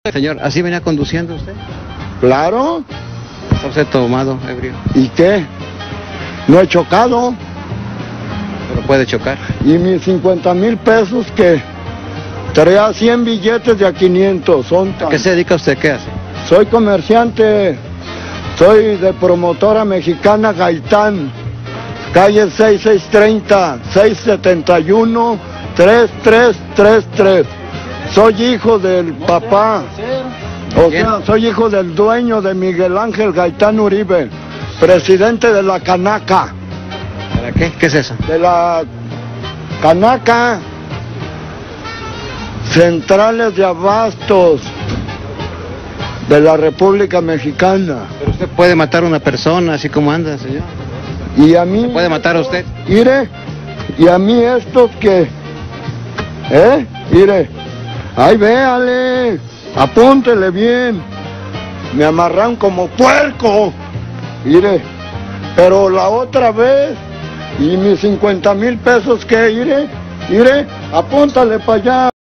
Señor, ¿así venía conduciendo usted? Claro. ¿Está usted tomado, ebrio? ¿Y qué? No he chocado. Pero puede chocar. Y mis 50,000 pesos que traía 100 billetes de a 500. Son ¿A qué se dedica usted? ¿Qué hace? Soy comerciante. Soy de promotora mexicana Gaitán. Calle 6630, 671, 3333. Soy hijo del papá. O sea, soy hijo del dueño de Miguel Ángel Gaitán Uribe, presidente de la Canaca. ¿Para qué? ¿Qué es eso? De la Canaca, centrales de abastos de la República Mexicana. Pero usted puede matar a una persona así como anda, señor. Y a mí... ¿Puede matar a usted? Mire, y a mí estos que... Mire, ahí véale, apúntele bien. Me amarran como puerco. Mire, pero la otra vez, y mis 50,000 pesos que, mire, apúntale para allá.